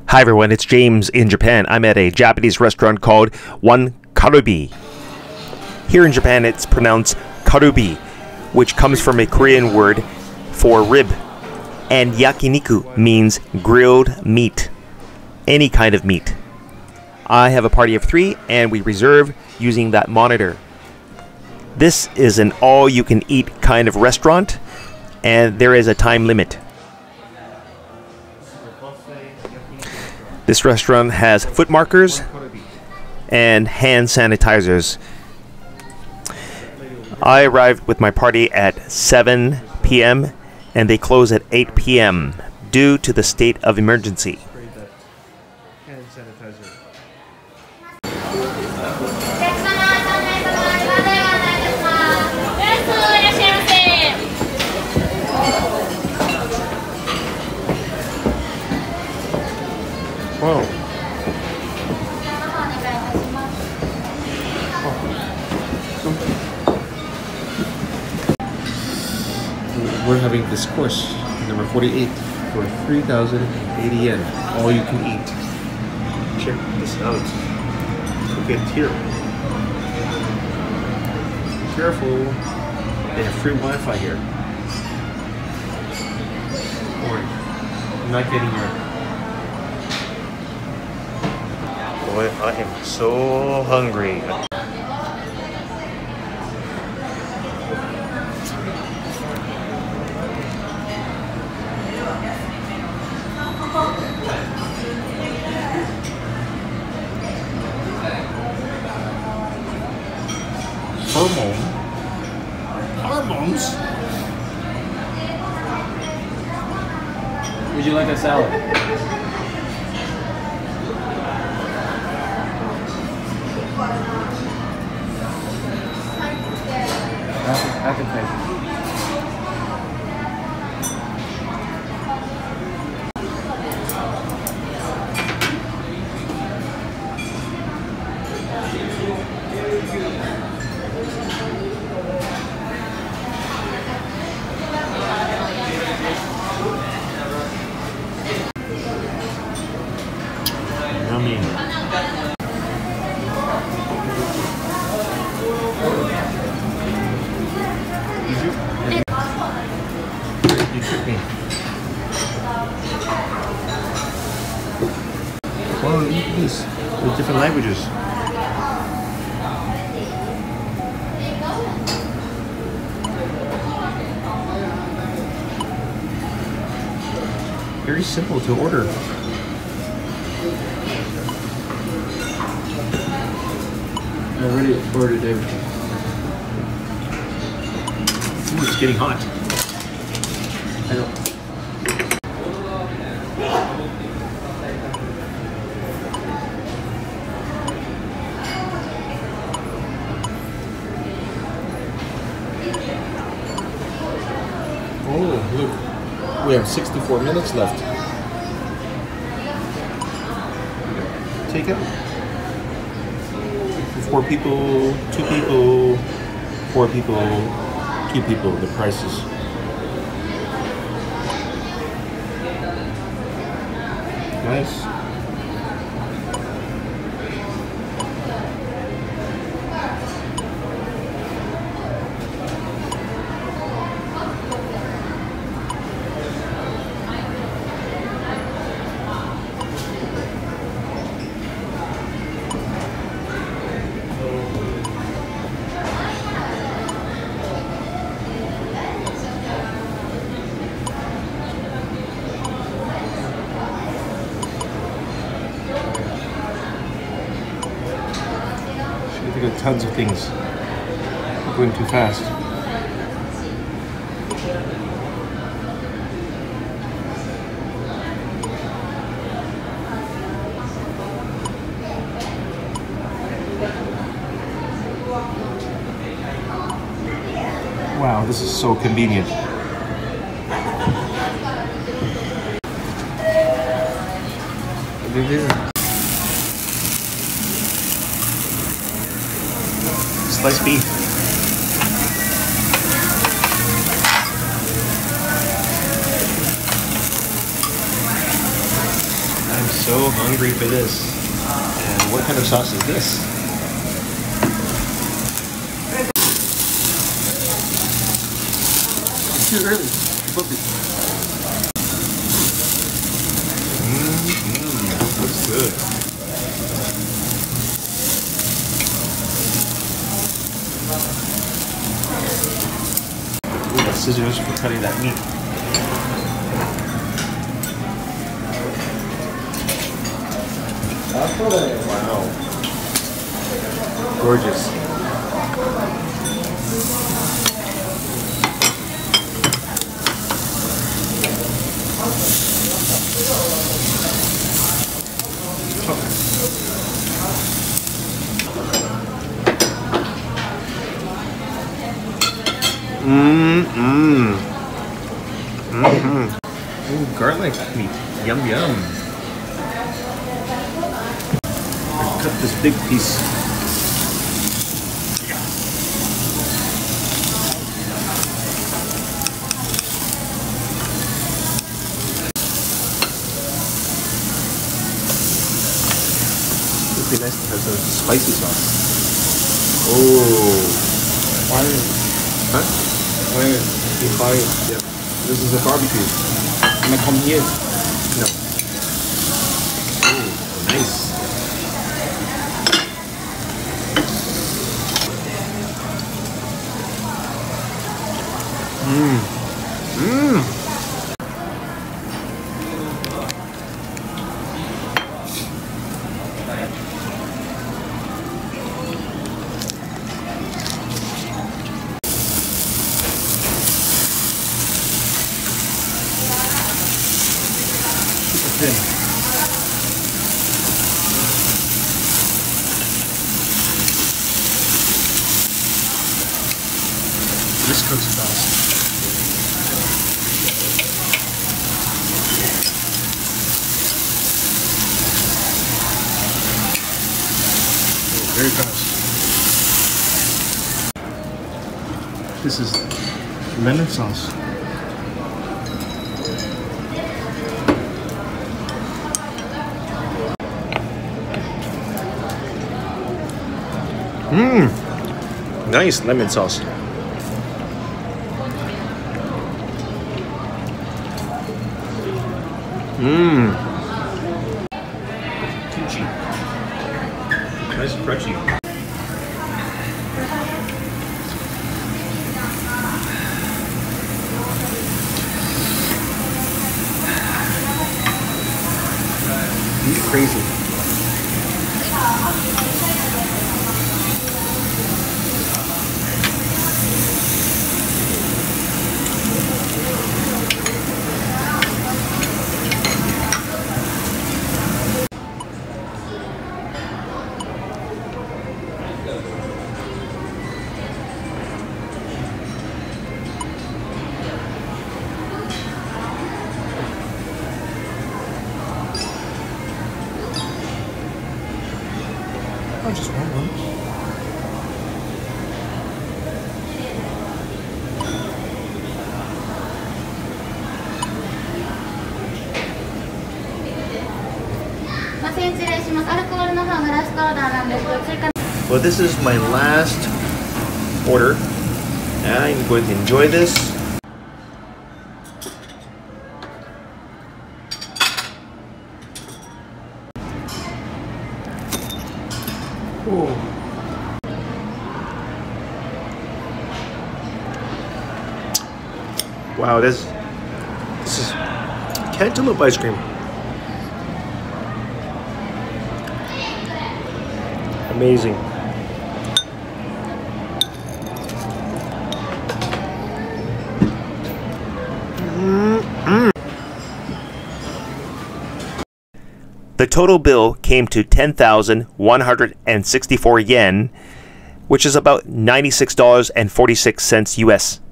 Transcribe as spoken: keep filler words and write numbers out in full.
Hi everyone, it's James in Japan. I'm at a Japanese restaurant called One Karubi. Here in Japan it's pronounced Karubi, which comes from a Korean word for rib. And Yakiniku means grilled meat. Any kind of meat. I have a party of three and we reserve using that monitor. This is an all-you-can-eat kind of restaurant and there is a time limit. This restaurant has foot markers and hand sanitizers. I arrived with my party at seven p m and they close at eight p m due to the state of emergency. Whoa. Oh. We're having this course, number forty-eight, for three thousand eighty yen. All you can eat. Check this out. Look at here. Careful. They have free Wi-Fi here. Boy, I'm not getting your... Boy, I am so hungry. Hormone? Hormones? Would you like a salad? Appetizer. Yummy. Oh, look at this. With different languages. Very simple to order. I already ordered everything. Ooh, it's getting hot. I don't. Oh, look. We have sixty-four minutes left. Take it. Four people, two people, four people, two people, the prices. Nice. We got tons of things. We're going too fast. Wow, this is so convenient. Sliced beef. I'm so so hungry for this. And what kind of sauce is this? It's too early. Book it. Mmm, looks good. Ooh, got scissors for cutting that meat. Wow. Gorgeous. Mmm, mmm. Mmm. Ooh, garlic meat. Yum, yum. Cut this big piece. It would be nice to have some spicy sauce. Oh. Fire. Huh? Fire. Be fire. Yeah. This is a barbecue. Can I come here? No. Oh, nice. Mmm. Mmm. Super thin. This cooks fast. Very fast. This is lemon sauce. Mmm. Nice lemon sauce. Mmm. Kimchi. Nice and crunchy. You're crazy. I just want one. Well, this is my last order, and I'm going to enjoy this. Ooh. Wow, this this is cantaloupe ice cream. Amazing. Mm-hmm. The total bill came to ten thousand one hundred sixty-four yen, which is about ninety-six dollars and forty-six cents U S.